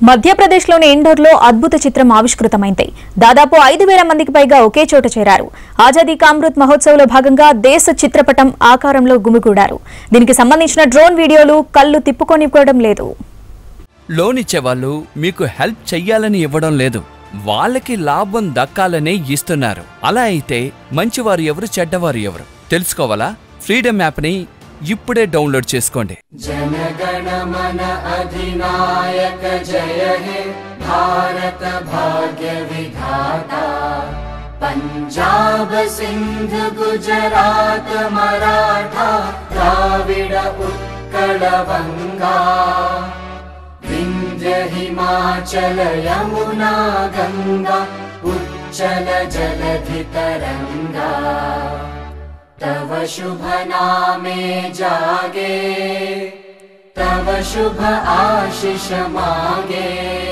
మధ్యప్రదేశ్లోని ఇండోర్లో అద్భుత చిత్రం ఆవిష్కృతమైంది. దాదాపు 5,000 మందికి పైగా ఒకే చోట చేరారు. ఆజాదీ కా అమృత్ మహోత్సవ్లో భాగంగా దేశ చిత్రపటం ఆకారంలో గుమిగూడారు. దీనికి సంబంధించిన డ్రోన్ వీడియోలు కళ్ళు తిప్పుకోనివ్వడం లేదు. లోనిచ్చేవాళ్ళు మీకు హెల్ప్ చెయ్యాలని ఇవ్వడం లేదు, వాళ్ళకి లాభం దక్కాలనే ఇస్తున్నారు. అలా అయితే మంచివారు ఎవరు, చెడ్డవారు ఎవరు తెలుసుకోవాలా? ఫ్రీడమ్ యాప్ని ఇప్పుడే డౌన్లోడ్ చేసుకోండి. జనగణ మన అధినాయక జయ హే భారత భాగ్య విధాత. పంజాబ్ సింధ్ గుజరాత్ మరాఠా ద్రావిడ ఉత్కళ వంగా వింధ్య హిమాచల యమునా గంగా ఉచ్చల జలధి తరంగా. तव शुभ नामे जागे, तव शुभ आशीष मागे,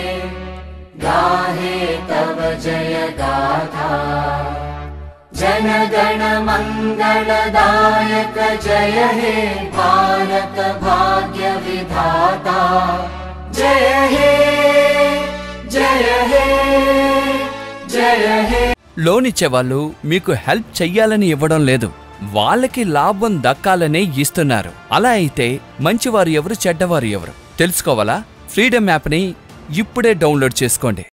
गाहे तव जय गाथा. जनगण मंगलदायक जय हे भारत भाग्य विधाता. जय हे जय हे जय हे. లోనిచ్చేవాళ్ళు మీకు హెల్ప్ చెయ్యాలని ఇవ్వడం లేదు, వాళ్ళకి లాభం దక్కాలనే ఇస్తున్నారు. అలా అయితే మంచివారు ఎవరు, చెడ్డవారు ఎవరు తెలుసుకోవాలా? ఫ్రీడమ్ యాప్ని ఇప్పుడే డౌన్లోడ్ చేసుకోండి.